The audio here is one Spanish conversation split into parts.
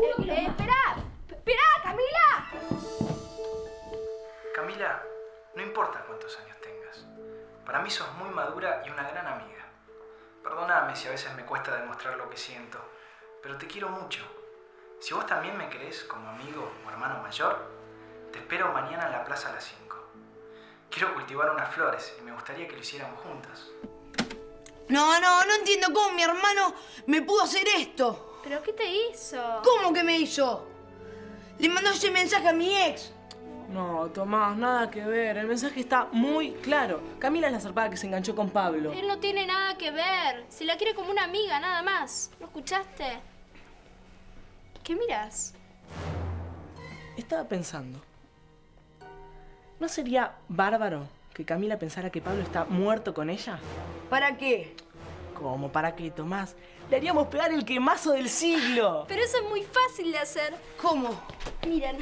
juro que ¡Esperá! ¡Esperá, Camila! Camila, no importa cuántos años tengas. Para mí sos muy madura y una gran amiga. Perdóname si a veces me cuesta demostrar lo que siento, pero te quiero mucho. Si vos también me querés como amigo o hermano mayor, te espero mañana en la plaza a las 5. Quiero cultivar unas flores y me gustaría que lo hiciéramos juntas. No entiendo cómo mi hermano me pudo hacer esto. ¿Pero qué te hizo? ¿Cómo que me hizo? Le mandó ese mensaje a mi ex. No, Tomás, nada que ver. El mensaje está muy claro. Camila es la zarpada que se enganchó con Pablo. Él no tiene nada que ver. Si la quiere como una amiga, nada más. ¿No escuchaste? ¿Qué miras? Estaba pensando. ¿No sería bárbaro que Camila pensara que Pablo está muerto con ella? ¿Para qué? ¿Cómo? ¿Para qué, Tomás? Le haríamos pegar el quemazo del siglo. Pero eso es muy fácil de hacer. ¿Cómo? Miren.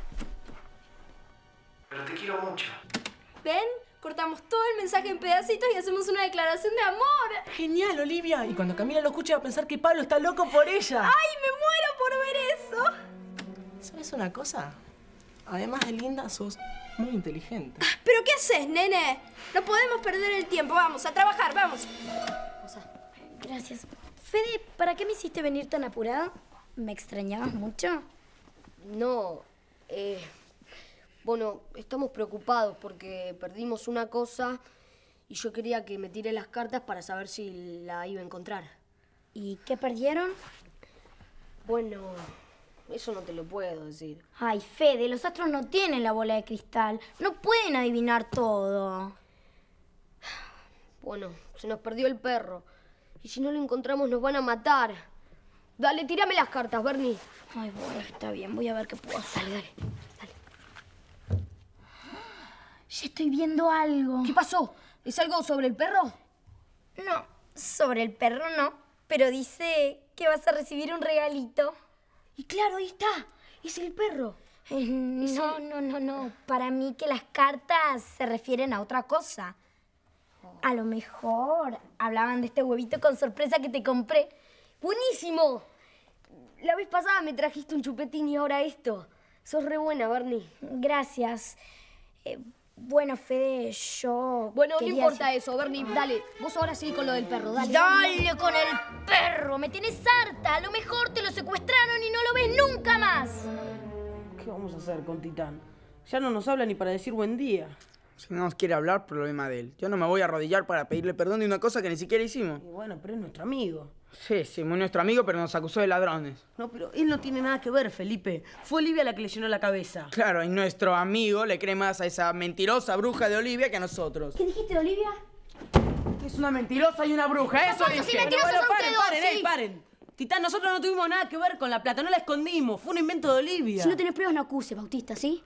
Pero te quiero mucho. ¿Ven? Cortamos todo el mensaje en pedacitos y hacemos una declaración de amor. Genial, Olivia. Y cuando Camila lo escuche va a pensar que Pablo está loco por ella. ¡Ay, me muero por ver eso! ¿Sabes una cosa? Además de linda, sos muy inteligente. ¿Pero qué haces, nene? No podemos perder el tiempo. Vamos, a trabajar, vamos. Gracias. Fede, ¿para qué me hiciste venir tan apurada? ¿Me extrañabas mucho? No, bueno, estamos preocupados porque perdimos una cosa y yo quería que me tire las cartas para saber si la iba a encontrar. ¿Y qué perdieron? Bueno, eso no te lo puedo decir. Ay, Fede, los astros no tienen la bola de cristal. No pueden adivinar todo. Bueno, se nos perdió el perro. Y si no lo encontramos nos van a matar. Dale, tírame las cartas, Bernie. Ay, bueno, está bien. Voy a ver qué puedo hacer. Dale. Ya estoy viendo algo. ¿Qué pasó? ¿Es algo sobre el perro? No, sobre el perro no. Pero dice que vas a recibir un regalito. Y claro, ahí está. Es el perro. No. Para mí que las cartas se refieren a otra cosa. A lo mejor hablaban de este huevito con sorpresa que te compré. ¡Buenísimo! La vez pasada me trajiste un chupetín y ahora esto. Sos re buena, Bernie. Gracias. Bueno, Fede, yo... Bueno, no importa eso, Bernie. Dale, vos ahora seguí con lo del perro. Dale. ¡Dale con el perro! ¡Me tienes harta! A lo mejor te lo secuestraron y no lo ves nunca más. ¿Qué vamos a hacer con Titán? Ya no nos habla ni para decir buen día. Si no nos quiere hablar, problema de él. Yo no me voy a arrodillar para pedirle perdón de una cosa que ni siquiera hicimos. Y bueno, pero es nuestro amigo. Sí, muy nuestro amigo, pero nos acusó de ladrones. No, pero él no tiene nada que ver, Felipe. Fue Olivia la que le llenó la cabeza. Claro, y nuestro amigo le cree más a esa mentirosa bruja de Olivia que a nosotros. ¿Qué dijiste de Olivia? Es una mentirosa y una bruja, eso Nosotros sí, dije. mentirosos Bueno, son paren, ustedes dos, sí. paren. Titán, nosotros no tuvimos nada que ver con la plata, no la escondimos. Fue un invento de Olivia. Si no tenés pruebas, no acuses, Bautista, ¿sí?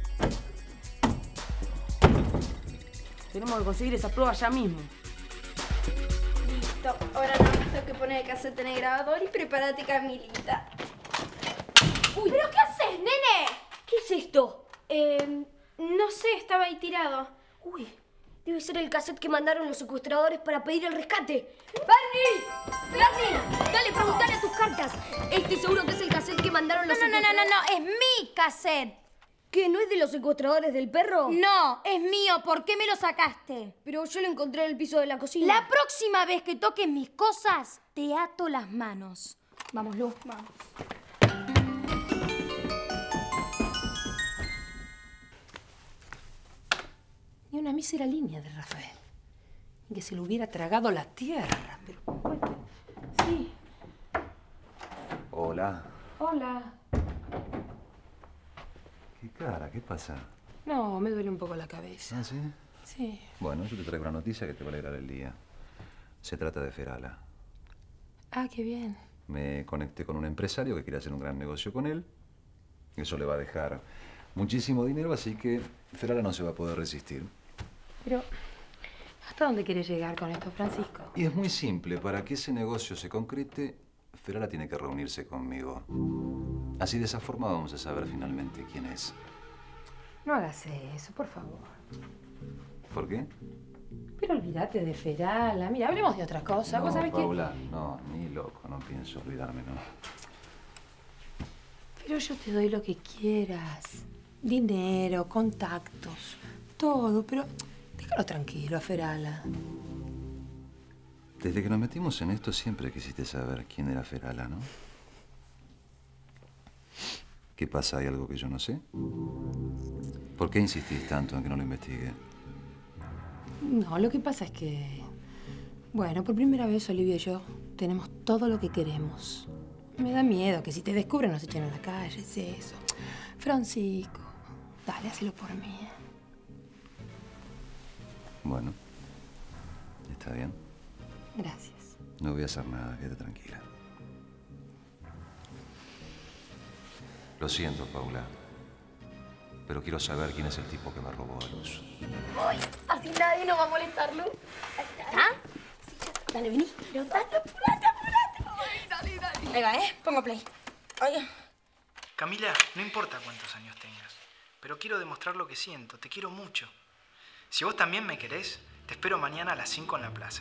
Tenemos que conseguir esa prueba ya mismo. Listo. Ahora no me tengo que poner el cassette en el grabador y prepárate, Camilita. Uy, ¿pero qué haces, nene? ¿Qué es esto? No sé, estaba ahí tirado. Uy, debe ser el cassette que mandaron los secuestradores para pedir el rescate. ¡Bernie! Dale, preguntale a tus cartas. Este seguro que es el cassette que mandaron los secuestradores. No, es mi cassette. ¿Qué? ¿No es de los secuestradores del perro? No, es mío. ¿Por qué me lo sacaste? Pero yo lo encontré en el piso de la cocina. La próxima vez que toques mis cosas, te ato las manos. Vamos, Lu. Vamos. Ni una mísera línea de Rafael. Y que se lo hubiera tragado la tierra. Pero, sí. Hola. Hola. ¿Qué cara? ¿Qué pasa? No, me duele un poco la cabeza. ¿Ah, sí? Sí. Bueno, yo te traigo una noticia que te va a alegrar el día. Se trata de Ferala. Ah, qué bien. Me conecté con un empresario que quiere hacer un gran negocio con él. Eso le va a dejar muchísimo dinero, así que Ferala no se va a poder resistir. Pero, ¿hasta dónde quieres llegar con esto, Francisco? Y es muy simple. Para que ese negocio se concrete, Ferala tiene que reunirse conmigo. Así de esa forma vamos a saber finalmente quién es. No hagas eso, por favor. ¿Por qué? Pero olvídate de Ferala. Mira, hablemos de otra cosa. No, ¿Vos sabés Paula, no, ni loco. No pienso olvidarme, no. Pero yo te doy lo que quieras. Dinero, contactos, todo, pero déjalo tranquilo a Ferala. Desde que nos metimos en esto siempre quisiste saber quién era Ferala, ¿no? ¿Qué pasa? ¿Hay algo que yo no sé? ¿Por qué insistís tanto en que no lo investigue? No, lo que pasa es que... Bueno, por primera vez Olivia y yo tenemos todo lo que queremos. Me da miedo que si te descubren nos echen a la calle, es eso. Francisco, dale, hazlo por mí. Bueno, está bien. Gracias. No voy a hacer nada, quédate tranquila. Lo siento, Paula. Pero quiero saber quién es el tipo que me robó a Luz. Uy, así nadie nos va a molestar, Lu. ¿Ah? Sí, ya está. Dale, vení. Pero dale, apurate. Ay, dale. Ahí va, Pongo play. Ay. Camila, no importa cuántos años tengas, pero quiero demostrar lo que siento. Te quiero mucho. Si vos también me querés, te espero mañana a las 5 en la plaza.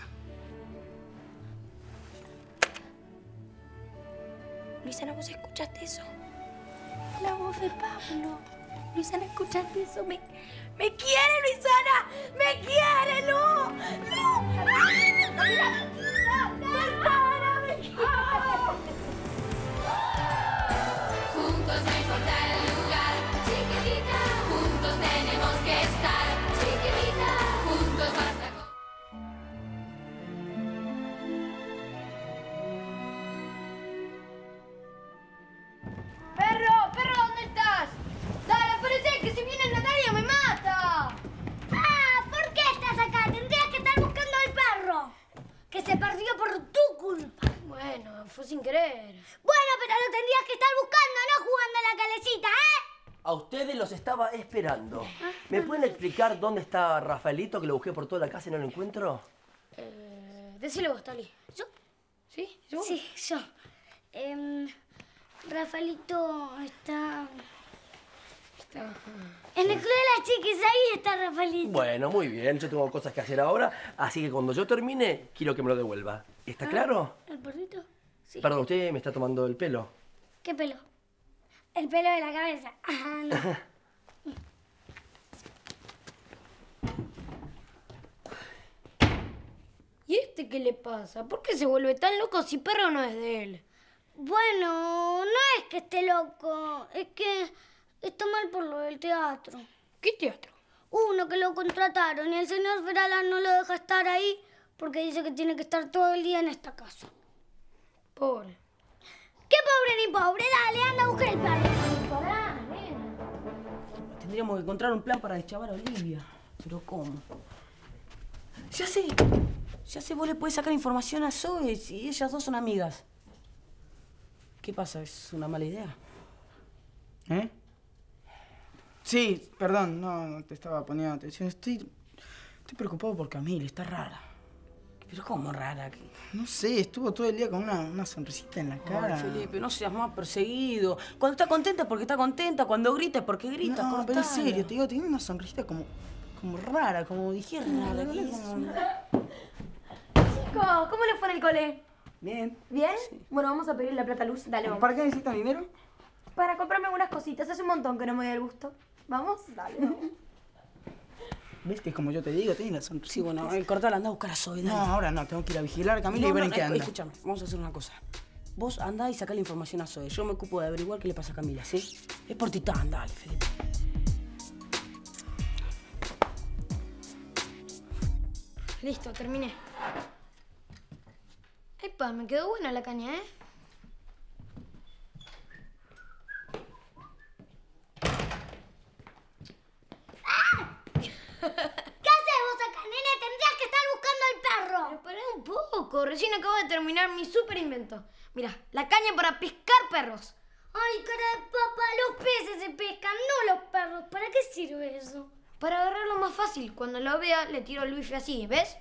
Luisana, ¿vos escuchaste eso? La voz de Pablo. Luisana, ¿escuchaste eso? Me quiere, Luisana. Me quiere, Lu. Lu. ¡Ay, Luisana! Luisana, me quiere. Juntos no importa el lugar, chiquitita. Juntos tenemos que estar, chiquitita. Juntos basta con... ¡Perro, ¿dónde estás? Dale, aparece, que si viene Natalia me mata. Ah, ¿por qué estás acá? Tendrías que estar buscando al perro. Que se perdió por tu culpa. Bueno, fue sin querer. Bueno, pero lo tendrías que estar buscando, no jugando a la calecita, ¿eh? A ustedes los estaba esperando. ¿Me pueden explicar dónde está Rafaelito, que lo busqué por toda la casa y no lo encuentro? Decilo vos, Tali. ¿Yo? ¿Sí? ¿Yo? Sí, yo. Rafaelito está... En el club de las chiquis, ahí está Rafaelito. Bueno, muy bien. Yo tengo cosas que hacer ahora, así que cuando yo termine, quiero que me lo devuelva. ¿Está claro? ¿El perrito? Sí. Perdón, usted me está tomando el pelo. ¿Qué pelo? El pelo de la cabeza. Ah, no. ¿Y este qué le pasa? ¿Por qué se vuelve tan loco si perro no es de él? Bueno, no es que esté loco, es que está mal por lo del teatro. ¿Qué teatro? Uno que lo contrataron y el señor Ferala no lo deja estar ahí porque dice que tiene que estar todo el día en esta casa. Pobre. ¿Qué pobre ni pobre? Dale, anda a buscar el perro. Pará, nena. Tendríamos que encontrar un plan para deschavar a Olivia. ¿Pero cómo? Ya sé, vos le podés sacar información a Zoe y ellas dos son amigas. ¿Qué pasa? ¿Es una mala idea? ¿Eh? Sí, perdón, no te estaba poniendo atención. Estoy preocupado por Camila, está rara. ¿Pero cómo rara? No sé, estuvo todo el día con una sonrisita en la cara. Ay, Felipe, no seas más perseguido. Cuando está contenta es porque está contenta, cuando grita es porque grita. No, pero en serio, te digo, tiene una sonrisita como rara, como dije rara. Chicos, ¿cómo le fue en el cole? Bien. ¿Bien? Sí. Bueno, vamos a pedir la plata a Luz. Dale, vamos. ¿Para qué necesitan dinero? Para comprarme algunas cositas. Hace un montón que no me doy el gusto. ¿Vamos? Dale, vamos. ¿Ves que es como yo te digo? Tiene la sonrisa. Sí, bueno, cortala, anda a buscar a Zoe. No, ahora no, tengo que ir a vigilar a Camila y ver en qué anda. Escúchame, vamos a hacer una cosa. Vos andá y sacá la información a Zoe. Yo me ocupo de averiguar qué le pasa a Camila, ¿sí? Es por Titán, dale, Felipe. Listo, terminé. Epa, me quedó buena la caña, ¿eh? ¿Qué haces vos acá, nene? Tendrías que estar buscando al perro. Pero pará un poco, recién acabo de terminar mi super invento. Mira, la caña para pescar perros. Ay, cara de papa, los peces se pescan, no los perros. ¿Para qué sirve eso? Para agarrarlo más fácil. Cuando lo vea, le tiro el bife así, ¿ves?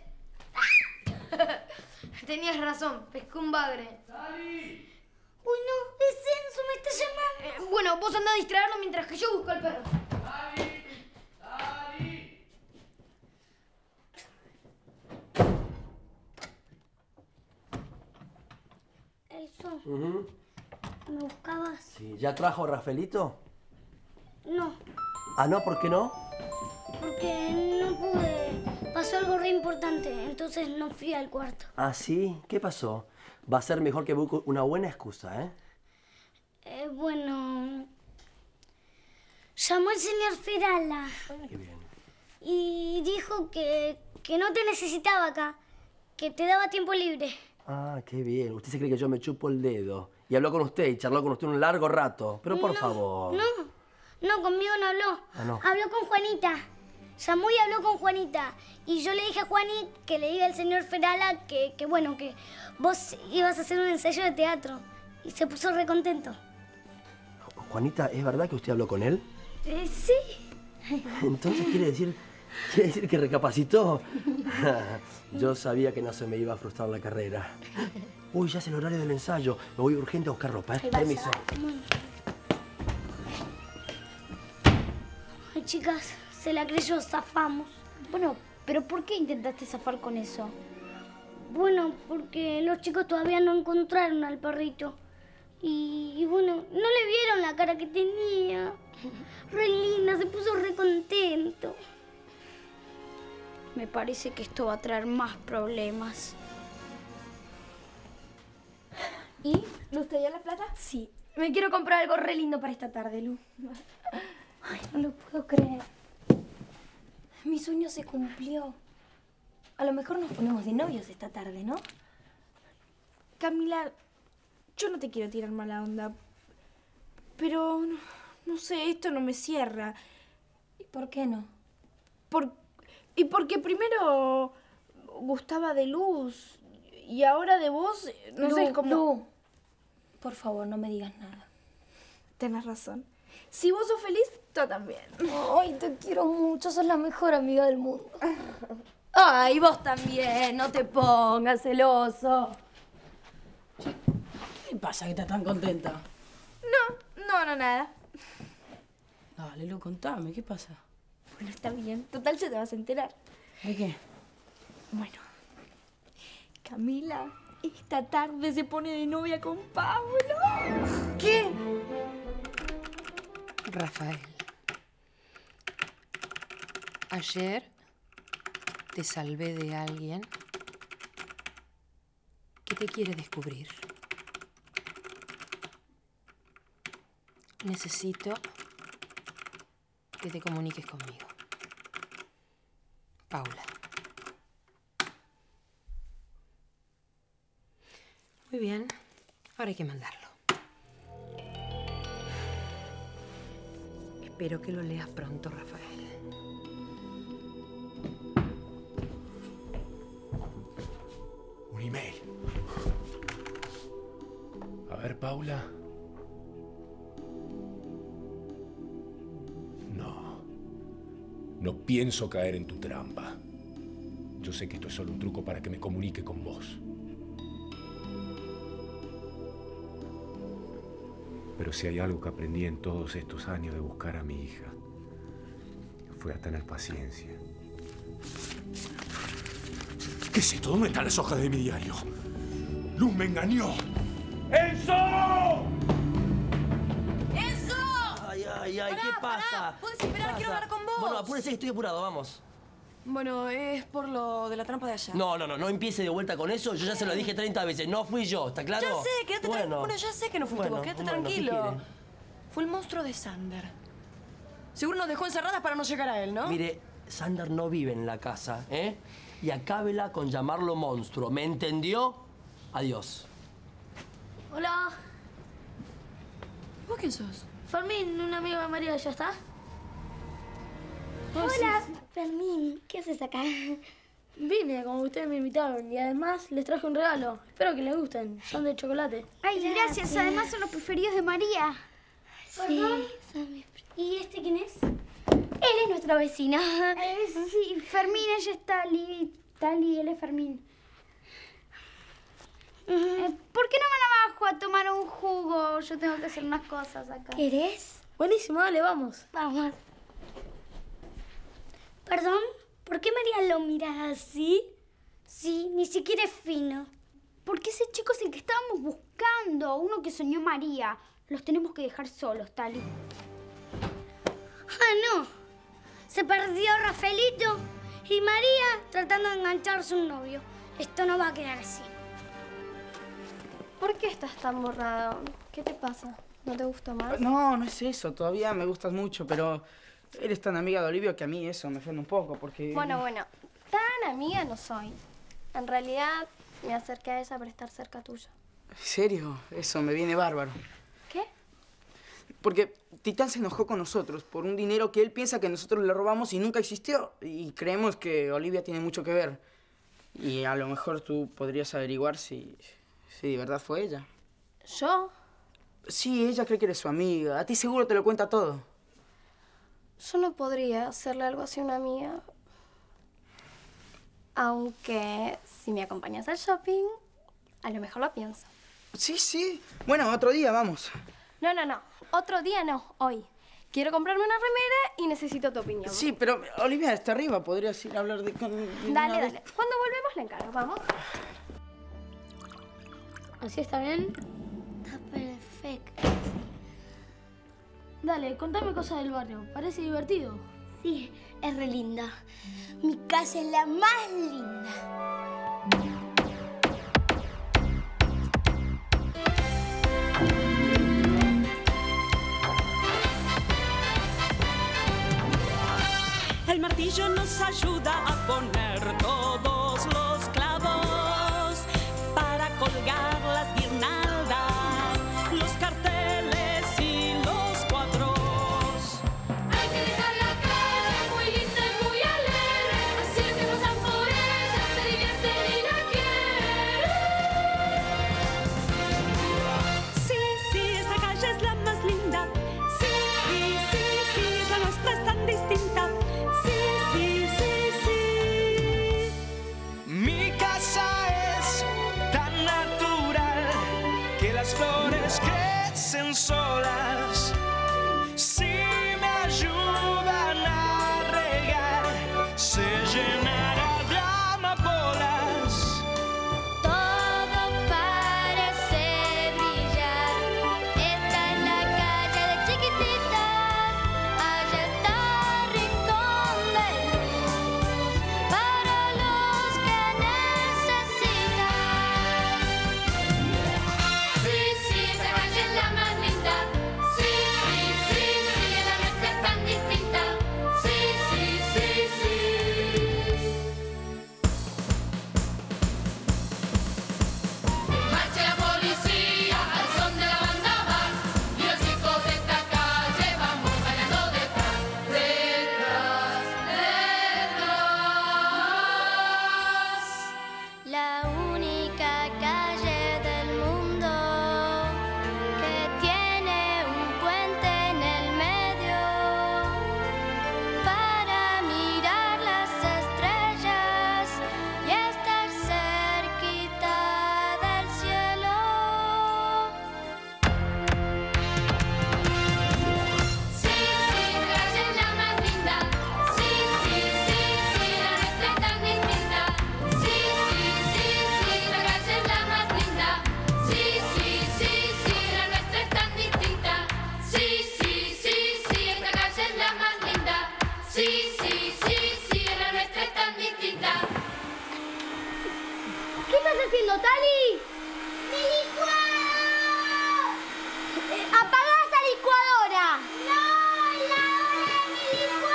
Tenías razón, pescó un bagre. ¡Sali! Uy, no, es Enzo, me está llamando. Bueno, vos andá a distraerlo mientras que yo busco al perro. ¡Sali! ¡Sali! Enzo, ¿Me buscabas? Sí. ¿Ya trajo a Rafaelito? No, Ah, ¿no? ¿Por qué no? porque no pude. Pasó algo re importante, entonces no fui al cuarto. Ah, ¿sí? ¿Qué pasó? Va a ser mejor que busque una buena excusa, ¿eh? Bueno... Llamó el señor Ferala. Qué bien. Y dijo que no te necesitaba acá, que te daba tiempo libre. Ah, qué bien. Usted se cree que yo me chupo el dedo. Y habló con usted y charló con usted un largo rato. Pero por favor. No, conmigo no habló. Ah, no. Habló con Juanita. Llamó y habló con Juanita. Y yo le dije a Juani que le diga al señor Ferala que bueno, que vos ibas a hacer un ensayo de teatro. Y se puso re contento. Juanita, ¿es verdad que usted habló con él? Sí. Entonces quiere decir que recapacitó. Yo sabía que no se me iba a frustrar la carrera. Uy, ya es el horario del ensayo. Me voy urgente a buscar ropa, ¿eh? Permiso. Ay, chicas, se la creyó, zafamos. Bueno, pero ¿por qué intentaste zafar con eso? Bueno, porque los chicos todavía no encontraron al perrito. Y bueno, no le vieron la cara que tenía. Re linda, se puso re contento. Me parece que esto va a traer más problemas. ¿Y? ¿Luz te dio la plata? Sí. Me quiero comprar algo re lindo para esta tarde, Lu. Ay, no lo puedo creer. Mi sueño se cumplió. A lo mejor nos ponemos de novios esta tarde, ¿no? Camila, yo no te quiero tirar mala onda, pero no sé, esto no me cierra. ¿Y por qué no? Porque primero gustaba de Luz y ahora de vos, no sé, es como... Lu, por favor, no me digas nada. Tenés razón. Si vos sos feliz, yo también. Ay, te quiero mucho, sos la mejor amiga del mundo. Ay, vos también, no te pongas celoso. ¿Qué pasa que estás tan contenta? No, nada. Dale, Lu, contame, ¿qué pasa? Bueno, está bien. Total, ya te vas a enterar. ¿De qué? Bueno, Camila esta tarde se pone de novia con Pablo. ¿Qué? Rafael, ayer te salvé de alguien que te quiere descubrir. Necesito que te comuniques conmigo. Paula. Muy bien, ahora hay que mandarlo. Espero que lo leas pronto, Rafael. Un email. A ver, Paula. No pienso caer en tu trampa. Yo sé que esto es solo un truco para que me comunique con vos. Pero si hay algo que aprendí en todos estos años de buscar a mi hija, fue a tener paciencia. ¿Qué es esto? ¿Dónde están las hojas de mi diario? ¡Luz me engañó! ¡Enzo! Ay, ¿qué pasa? ¿Puedes esperar? Quiero hablar con vos. Bueno, apúrese que estoy apurado, vamos. Bueno, es por lo de la trampa de ayer. No empiece de vuelta con eso. Yo ya se lo dije 30 veces. No fui yo, ¿está claro? Ya sé, quédate tranquilo. Bueno, ya sé que no fuiste vos, quédate tranquilo. Fue el monstruo de Sander. Seguro nos dejó encerradas para no llegar a él, ¿no? Mire, Sander no vive en la casa, ¿eh? Y acábela con llamarlo monstruo. ¿Me entendió? Adiós. Hola. ¿Vos quién sos? Fermín, un amigo de María, ¿ya está? Hola, Fermín, ¿qué haces acá? Vine como ustedes me invitaron y además les traje un regalo. Espero que les gusten. Son de chocolate. Ay, gracias. Además son los preferidos de María. Sí. ¿Y este quién es? Él es nuestro vecino. Sí, Fermín, ella es Tali, él es Fermín. ¿Por qué no van abajo a tomar un jugo? Yo tengo que hacer unas cosas acá. ¿Querés? Buenísimo, dale, vamos. Vamos. Perdón, ¿por qué María lo mira así? Sí, ni siquiera es fino. Porque ese chico es el que estábamos buscando, uno que soñó María. Los tenemos que dejar solos, Tali. Ah, no. Se perdió Rafaelito y María tratando de engancharse a un novio. Esto no va a quedar así. ¿Por qué estás tan borrado? ¿Qué te pasa? ¿No te gusta más? No, no es eso. Todavía me gustas mucho, pero eres tan amiga de Olivia que a mí eso me ofende un poco, porque... Bueno, tan amiga no soy. En realidad, me acerqué a ella para estar cerca tuyo. ¿En serio? Eso me viene bárbaro. ¿Qué? Porque Titán se enojó con nosotros por un dinero que él piensa que nosotros le robamos y nunca existió. Y creemos que Olivia tiene mucho que ver. Y a lo mejor tú podrías averiguar si de verdad fue ella. ¿Yo? Sí, ella cree que eres su amiga. A ti seguro te lo cuenta todo. Yo no podría hacerle algo así a una amiga. Aunque si me acompañas al shopping, a lo mejor lo pienso. Sí. Bueno, otro día vamos. No. Otro día no, hoy. Quiero comprarme una remera y necesito tu opinión. Sí, pero Olivia está arriba. Podrías ir a hablar de... Dale. Cuando volvemos le encargo, vamos. ¿Así está bien? Está perfecto. Dale, contame cosas del barrio. Parece divertido. Sí, es re linda. Mi casa es la más linda. El martillo nos ayuda a poner todos los clavos para colgar las guirnaldas, los carteles y los cuadros. Hay que dejar la calle muy linda y muy alegre, así que pasan por ella, se divierten y la quieren. Sí, esta calle es la más linda. Sí, la nuestra es tan distinta. Mi casa es tan natural que las flores crecen solas. Si me ayudan a regar, se llenará de amapolas. Todo parece brillar. Esta es la calle de chiquititas. Allá está el rincón de luz para los que necesitan. Sí, esta calle es la más linda. Sí, la nuestra es tan distinta. Sí. Marcha la policía al son de la banda bar, y los chicos de esta calle vamos bailando detrás. La única calle del mundo que tiene un puente en el medio para mirar las estrellas y estar cerquita del cielo. Sí, esta calle es la más linda. Sí, la nuestra es tan distinta. Sí, la calle es la más linda. Sí, la nuestra es tan distinta. Sí, esta calle es la más linda. Sí, la nuestra es tan distinta. ¿Qué estás haciendo, Tali? ¡Mi licuado! ¡Apagá esa licuadora! ¡No! ¡La hora de mi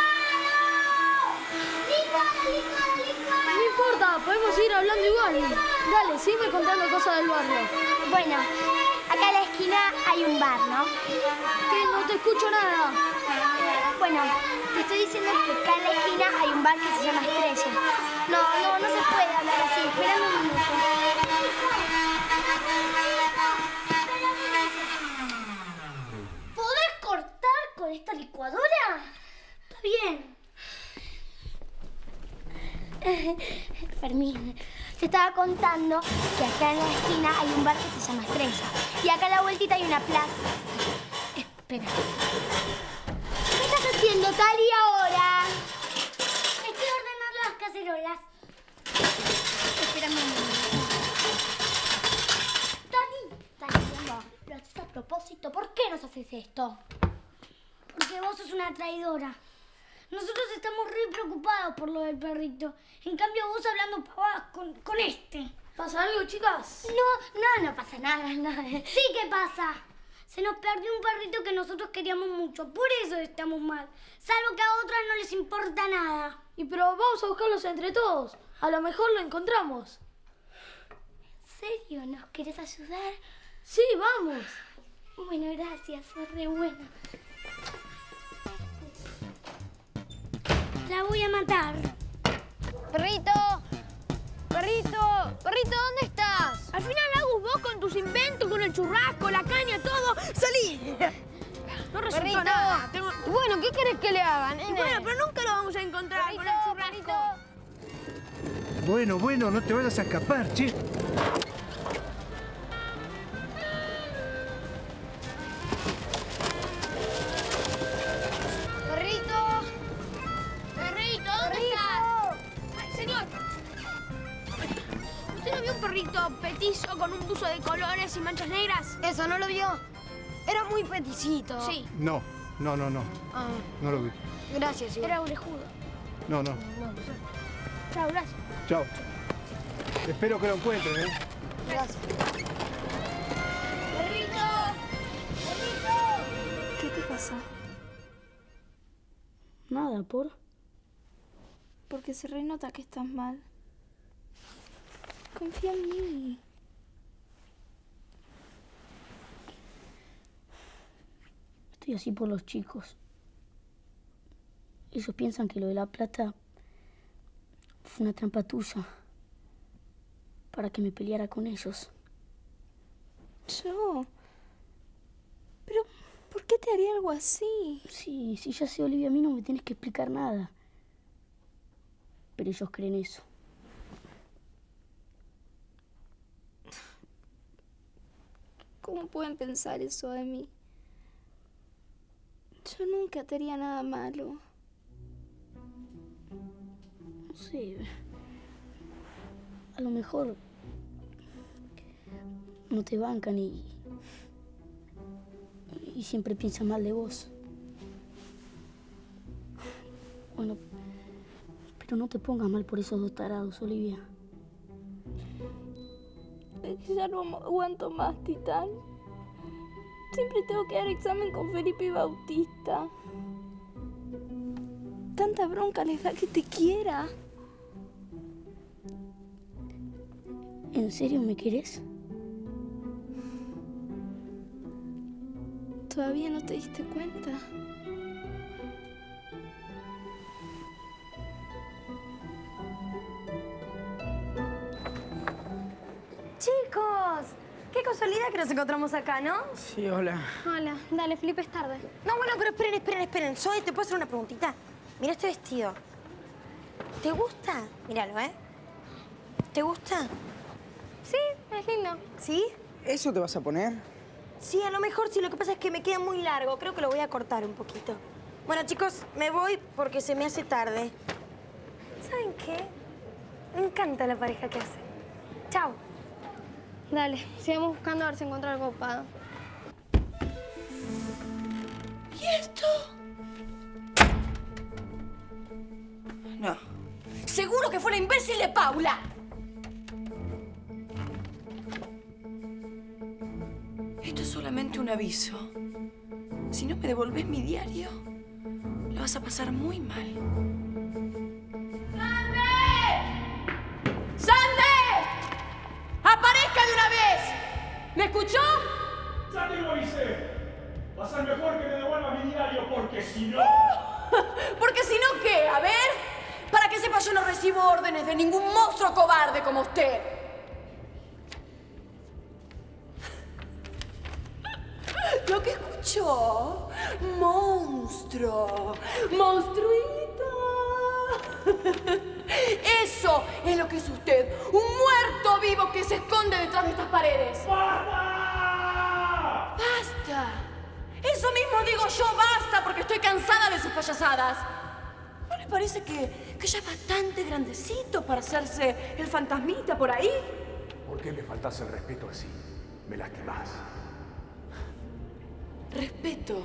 licuado! ¡Licuado! No importa, podemos ir hablando igual. Dale, sígueme contando cosas del barrio. Bueno, acá en la esquina hay un bar, ¿no? ¿Qué? No te escucho nada. Bueno, te estoy diciendo que acá en la esquina hay un bar que se llama Estrella. No se puede hablar así. Espérame un minuto. ¿Podés cortar con esta licuadora? Está bien. Fermín, te estaba contando que acá en la esquina hay un bar que se llama Estrella. Y acá a la vueltita hay una plaza. Espera. ¿Qué estás haciendo, Tali, ahora? Estoy ordenando las cacerolas. Espérame un momento. propósito. ¿Por qué nos haces esto? Porque vos sos una traidora. Nosotros estamos re preocupados por lo del perrito. En cambio, vos hablando pavadas con este. ¿Pasa algo, chicas? No pasa nada. Sí que pasa. Se nos perdió un perrito que nosotros queríamos mucho. Por eso estamos mal. Salvo que a otras no les importa nada. Pero vamos a buscarlos entre todos. A lo mejor lo encontramos. ¿En serio? ¿Nos querés ayudar? Sí, vamos. Bueno, gracias. Sos re buena. La voy a matar. ¡Perrito! ¡Perrito! ¡Perrito, ¿dónde estás? Al final, Agus, vos con tus inventos, con el churrasco, la caña, todo, salí. No resultó Perrito. nada. Bueno, ¿qué querés que le hagan, nene? Bueno, pero nunca lo vamos a encontrar con el churrasco. Bueno, no te vayas a escapar, che. ¡Perrito! ¡Perrito! ¿Dónde estás? Ay, señor. ¿Usted no vio un perrito petizo con un buzo de colores y manchas negras? ¿Eso no lo vio? Era muy peticito. Sí. No. Ah, No lo vi. gracias, señor. Era orejudo. No. Chao, gracias. Chao. Espero que lo encuentren, ¿eh? Gracias. ¡Perrito! ¿Qué te pasa? Nada, ¿por? Porque se renota que estás mal. Confía en mí. Estoy así por los chicos. Ellos piensan que lo de la plata fue una trampa tuya para que me peleara con ellos. ¿Yo? ¿Pero por qué te haría algo así? Sí, ya sé, Olivia, a mí no me tienes que explicar nada. Pero ellos creen eso. ¿Cómo pueden pensar eso de mí? Yo nunca te haría nada malo. No sé. A lo mejor no te bancan y siempre piensan mal de vos. Bueno, pero no te pongas mal por esos dos tarados, Olivia. Es que ya no aguanto más, Titán. Siempre tengo que dar examen con Felipe y Bautista. Tanta bronca les da que te quiera. ¿En serio me querés? ¿Todavía no te diste cuenta? Chicos, qué casualidad que nos encontramos acá, ¿no? Sí, hola. Hola, dale, Felipe, es tarde. No, bueno, pero esperen. Zoe, ¿te puedo hacer una preguntita? Mira este vestido. ¿Te gusta? Míralo, ¿eh? ¿Te gusta? Sí, es lindo. ¿Sí? ¿Eso te vas a poner? Sí, a lo mejor sí. Lo que pasa es que me queda muy largo. Creo que lo voy a cortar un poquito. Bueno, chicos, me voy porque se me hace tarde. ¿Saben qué? Me encanta la pareja que hacen. Chao. Dale, sigamos buscando a ver si encuentro algo ocupado. ¿Y esto? No. Seguro que fue la imbécil de Paula. Esto es solamente un aviso. Si no me devolvés mi diario, la vas a pasar muy mal. ¡Aparezca de una vez! ¿Me escuchó? ¡Ya te lo hice! Va a ser mejor que me devuelvas mi diario porque si no... Porque si no, ¿qué? A ver, para que sepa, yo no recibo órdenes de ningún monstruo cobarde como usted. ¿Lo que escuchó? Monstruo. Monstruito. Eso es lo que es usted. Un muerto vivo que se esconde detrás de estas paredes. ¡Basta! ¡Basta! Eso mismo digo yo, basta, porque estoy cansada de sus payasadas. ¿No le parece que ya es bastante grandecito para hacerse el fantasmita por ahí? ¿Por qué me faltas el respeto así? Me lastimás. Respeto.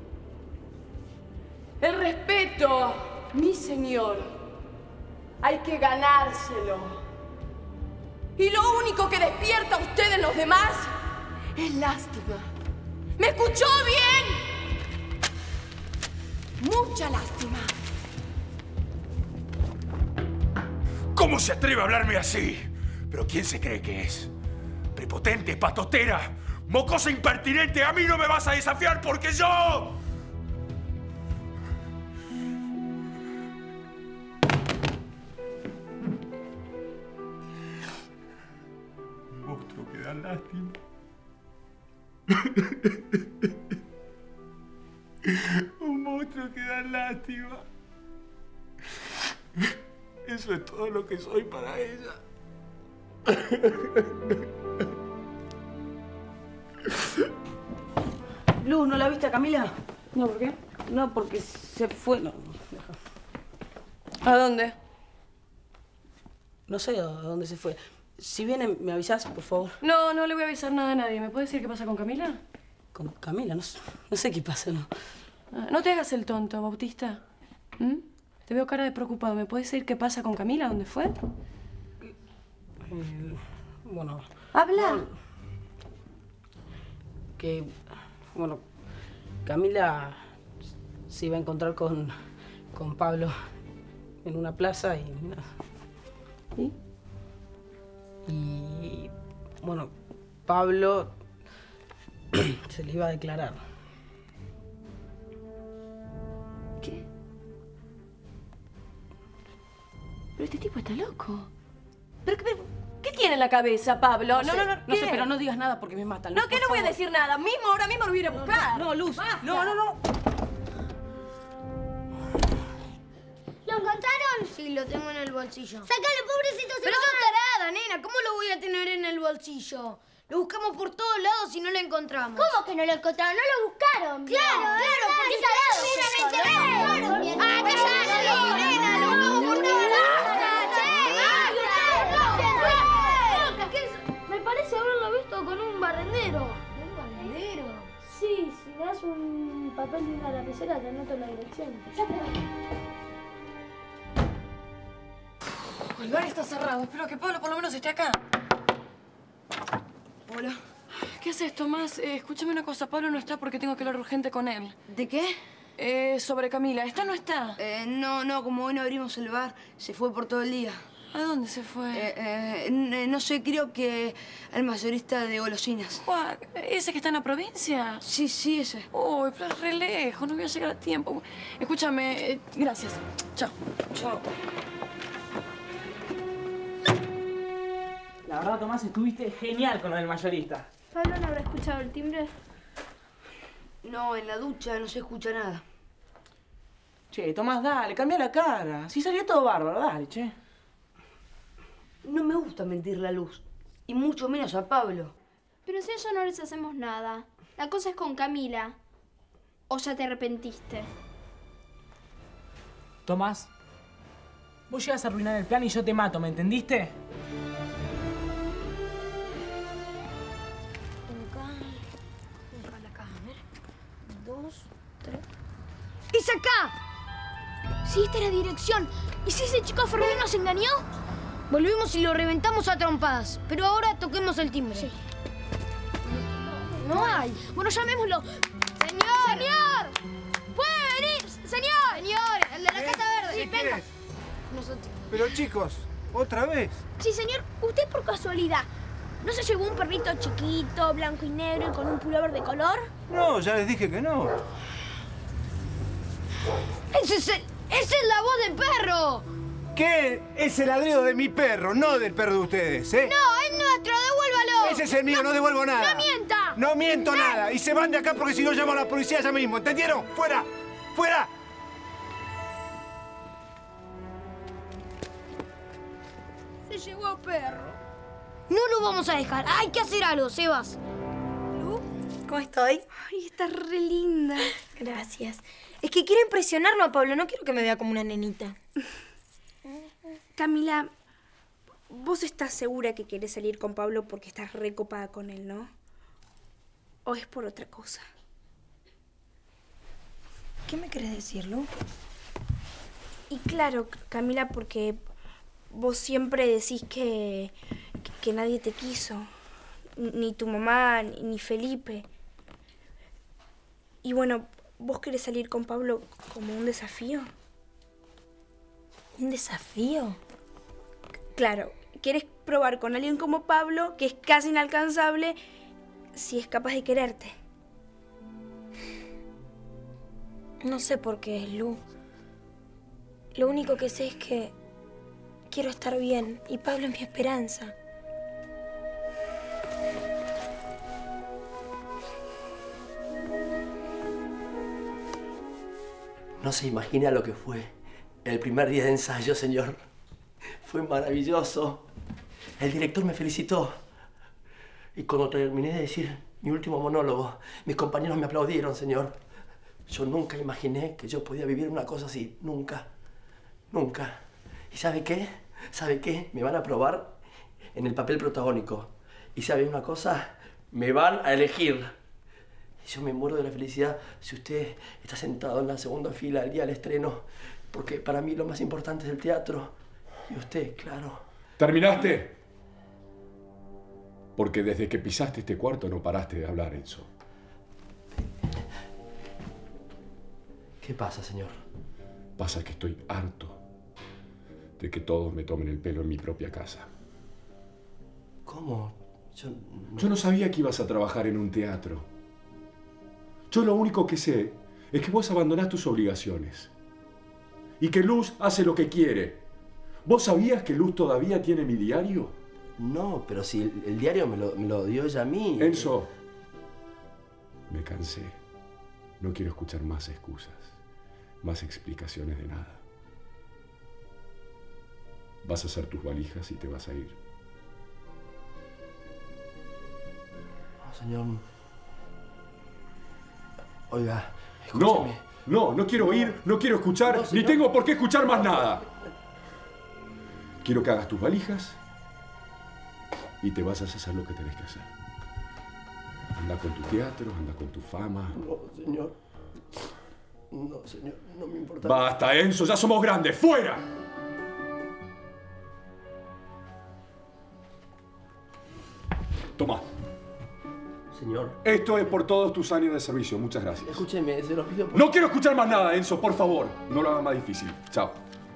El respeto, mi señor, hay que ganárselo. Y lo único que despierta a usted en los demás es lástima. ¿Me escuchó bien? Mucha lástima. ¿Cómo se atreve a hablarme así? ¿Pero quién se cree que es? ¿Prepotente, patotera, mocosa impertinente? A mí no me vas a desafiar porque yo... Un monstruo que da lástima. Un monstruo que da lástima. Eso es todo lo que soy para ella. Luz, ¿no la viste a Camila? No, ¿por qué? No, porque se fue. No, deja. ¿A dónde? No sé a dónde se fue. Si viene, ¿me avisás, por favor? No, no le voy a avisar nada a nadie. ¿Me puedes decir qué pasa con Camila? Con Camila, no sé qué pasa, ¿no? No te hagas el tonto, Bautista. ¿Mm? Te veo cara de preocupado. ¿Me puedes decir qué pasa con Camila? ¿Dónde fue? Bueno... ¡Habla! Bueno, Camila se iba a encontrar con Pablo en una plaza y... ¿Y? Y... bueno, Pablo se le iba a declarar. ¿Qué? Pero este tipo está loco. ¿Pero qué tiene en la cabeza, Pablo? No sé, pero no digas nada porque me matan. No, que no voy a decir nada. Ahora mismo lo voy a ir a buscar. No, Luz. ¡Basta! No. ¿Lo encontraron? Sí, lo tengo en el bolsillo. ¡Sácalo, pobrecito! Pero sos tarada, nena. ¿Cómo lo voy a tener en el bolsillo? Lo buscamos por todos lados y no lo encontramos. ¿Cómo que no lo encontraron? ¡No lo buscaron! Claro, porque ¡Ah, cállate, nena! ¡Lo buscamos por todos lados! Me parece haberlo visto con un barrendero. ¿Un barrendero? Sí, si me das un papel y una lapicera te anoto la dirección. El bar está cerrado. Espero que Pablo por lo menos esté acá. Hola. ¿Qué haces, Tomás? Escúchame una cosa. Pablo no está porque tengo que hablar urgente con él. ¿De qué? Sobre Camila. ¿Está o no está? No, como hoy no abrimos el bar, se fue por todo el día. ¿A dónde se fue? No sé, creo que al mayorista de golosinas. ¿Ese que está en la provincia? Sí, ese. Uy, pero es re lejos, no voy a llegar a tiempo. Escúchame, gracias. Chao. Chao. La verdad, Tomás, estuviste genial con lo del mayorista. ¿Pablo no habrá escuchado el timbre? No, en la ducha no se escucha nada. Che, Tomás, dale, cambia la cara. Sí salió todo bárbaro, dale, che. No me gusta mentirle a Luz. Y mucho menos a Pablo. Pero si a ella no les hacemos nada. La cosa es con Camila. ¿O ya te arrepentiste? Tomás, vos llegas a arruinar el plan y yo te mato, ¿me entendiste? Acá, a ver. 2, 3. ¡Es acá! Sí, esta es la dirección. ¿Y si ese chico Fermín nos engañó? Volvimos y lo reventamos a trompadas. Pero ahora toquemos el timbre. Sí. No hay. Bueno, llamémoslo. ¡Señor! ¡Señor! ¡Puede venir! ¡Señor! ¡Señor! ¡El de la Casa Verde! Sí, venga. Nosotros. Pero chicos, ¿otra vez? Sí, señor. ¿Usted por casualidad no se llevó un perrito chiquito, blanco y negro y con un pullover de color? No, ya les dije que no. ¡Esa es la voz del perro! ¿Qué? Es el ladrido de mi perro, no del perro de ustedes, ¿eh? No, es nuestro, devuélvalo. Ese es el mío, no devuelvo nada. ¡No mienta! No miento nada. Y se van de acá porque si no llamo a la policía ya mismo. ¿Entendieron? ¡Fuera! ¡Fuera! Se llevó a perro. No lo vamos a dejar. Hay que hacer algo, Sebas. ¿Cómo estoy? Ay, está re linda. Gracias. Es que quiero impresionarlo a Pablo. No quiero que me vea como una nenita. Camila, vos estás segura que querés salir con Pablo porque estás recopada con él, ¿no? ¿O es por otra cosa? ¿Qué me querés decir, Lu? Y claro, Camila, porque vos siempre decís que nadie te quiso. Ni tu mamá, ni Felipe. Y bueno, ¿vos querés salir con Pablo como un desafío? ¿Un desafío? Claro, quieres probar con alguien como Pablo, que es casi inalcanzable, si es capaz de quererte. No sé por qué, Lu. Lo único que sé es que quiero estar bien y Pablo es mi esperanza. No se imagina lo que fue el primer día de ensayo, señor. Fue maravilloso. El director me felicitó. Y cuando terminé de decir mi último monólogo, mis compañeros me aplaudieron, señor. Yo nunca imaginé que yo podía vivir una cosa así. Nunca. Nunca. ¿Y sabe qué? ¿Sabe qué? Me van a probar en el papel protagónico. Y ¿sabe una cosa? Me van a elegir. Y yo me muero de la felicidad si usted está sentado en la segunda fila el día del estreno. Porque para mí lo más importante es el teatro. Y usted, claro. ¿Terminaste? Porque desde que pisaste este cuarto no paraste de hablar, Enzo. ¿Qué pasa, señor? Pasa que estoy harto de que todos me tomen el pelo en mi propia casa. ¿Cómo? Yo no sabía que ibas a trabajar en un teatro. Yo lo único que sé es que vos abandonás tus obligaciones. Y que Luz hace lo que quiere. ¿Vos sabías que Luz todavía tiene mi diario? No, pero si el diario me lo dio ella a mí. Enzo, me cansé. No quiero escuchar más excusas, más explicaciones de nada. Vas a hacer tus valijas y te vas a ir. No, señor. Oiga, escúcheme. No quiero oír, no quiero escuchar, ni tengo por qué escuchar más nada. Quiero que hagas tus valijas y te vas a hacer lo que tenés que hacer. Anda con tu teatro, anda con tu fama. No, señor. No, señor, no me importa. Basta, Enzo, ya somos grandes. ¡Fuera! Toma. Señor. Esto es por todos tus años de servicio. Muchas gracias. Escúcheme, se lo pido por... No quiero escuchar más nada, Enzo, por favor. No lo hagas más difícil. Chao.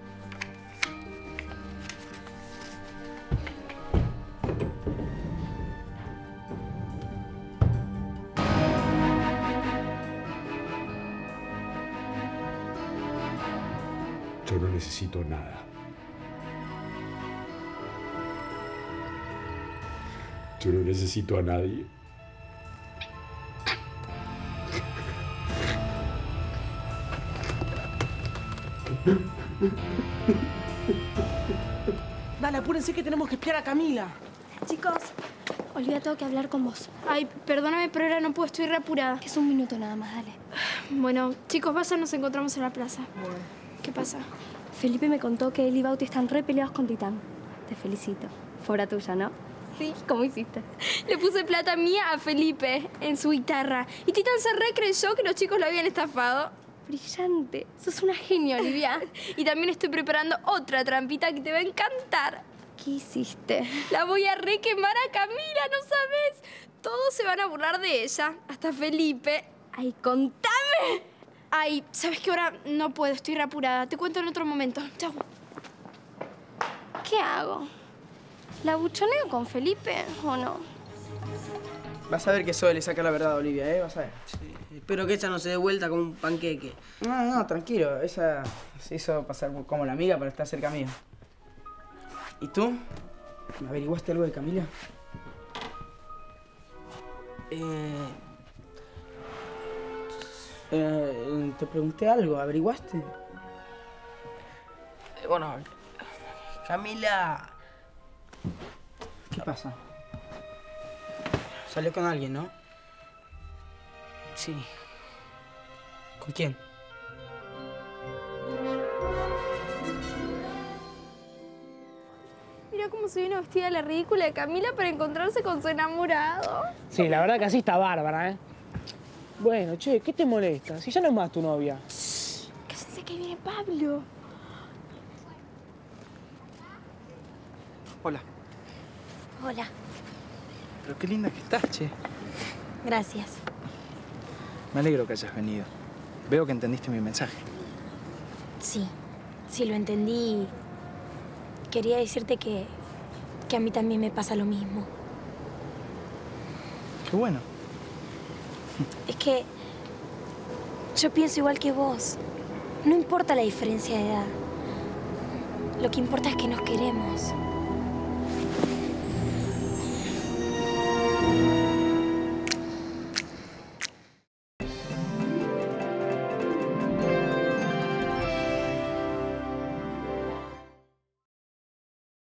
Yo no necesito nada. Yo no necesito a nadie. Dale, apúrense que tenemos que espiar a Camila. Chicos, Olivia, tengo que hablar con vos. Ay, perdóname, pero ahora no puedo, estoy re apurada. Es un minuto nada más, dale. Bueno, chicos, vayan, nos encontramos en la plaza. Bueno. ¿Qué pasa? Felipe me contó que él y Bauti están re peleados con Titán. Te felicito. Fue obra tuya, ¿no? Sí. ¿Cómo hiciste? Le puse plata mía a Felipe en su guitarra. Y Titán se re creyó que los chicos lo habían estafado. Brillante. Sos una genio, Olivia. Y también estoy preparando otra trampita que te va a encantar. ¿Qué hiciste? La voy a re quemar a Camila, ¿no sabes? Todos se van a burlar de ella. Hasta Felipe. Ay, contame. Ay, ¿sabes qué? Ahora no puedo, estoy re apurada. Te cuento en otro momento. Chau. ¿Qué hago? ¿La buchoneo con Felipe o no? Vas a ver que Zoe le saca la verdad a Olivia, ¿eh? Vas a ver. Sí, espero que ella no se dé vuelta como un panqueque. No, tranquilo. Ella se hizo pasar como la amiga para estar cerca mío. ¿Y tú? ¿Me averiguaste algo de Camila? Te pregunté algo, ¿averiguaste? Bueno, Camila... ¿Qué pasa? Salió con alguien, ¿no? Sí. ¿Con quién? Mira cómo se vino vestida la ridícula de Camila para encontrarse con su enamorado. Sí, la verdad que así está bárbara, ¿eh? Bueno, che, ¿qué te molesta? Si ya no es más tu novia. Cállense que viene Pablo. Hola. Hola. Pero qué linda que estás, che. Gracias. Me alegro que hayas venido. Veo que entendiste mi mensaje. Sí, lo entendí. Quería decirte que a mí también me pasa lo mismo. Qué bueno. Es que yo pienso igual que vos. No importa la diferencia de edad. Lo que importa es que nos queremos.